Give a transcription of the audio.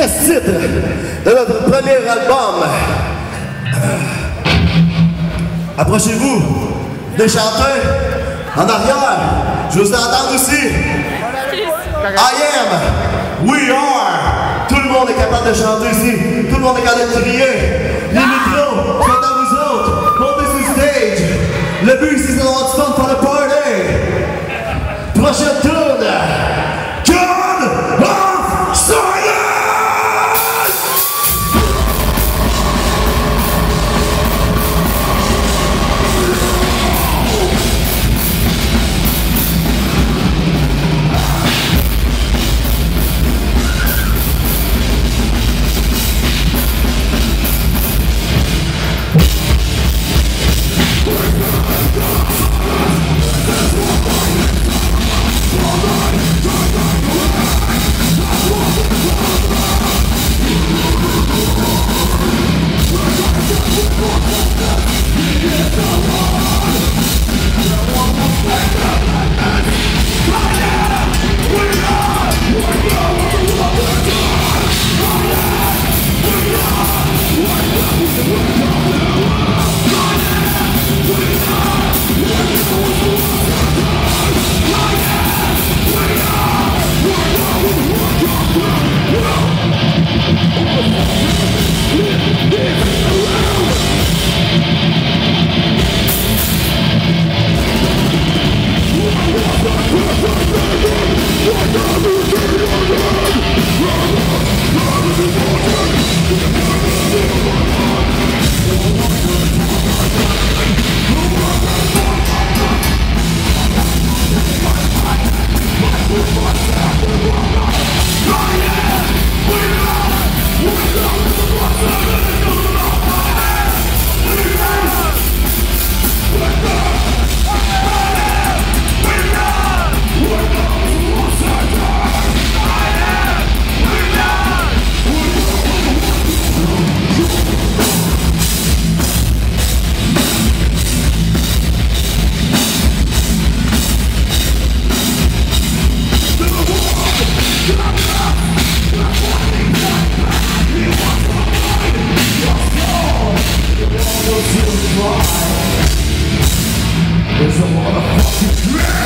pièce titre de notre premier album. Approchez-vous, venez chanter. En arrière, je vous entends aussi. I am, we are. Tout le monde est capable de chanter ici. Tout le monde est capable de crier. Les micros sont à vous autres. Montez sur le stage. Le but ici, c'est d'avoir du fun pour le party. Prochaine tourne. Gun of Silence! There's a motherfucking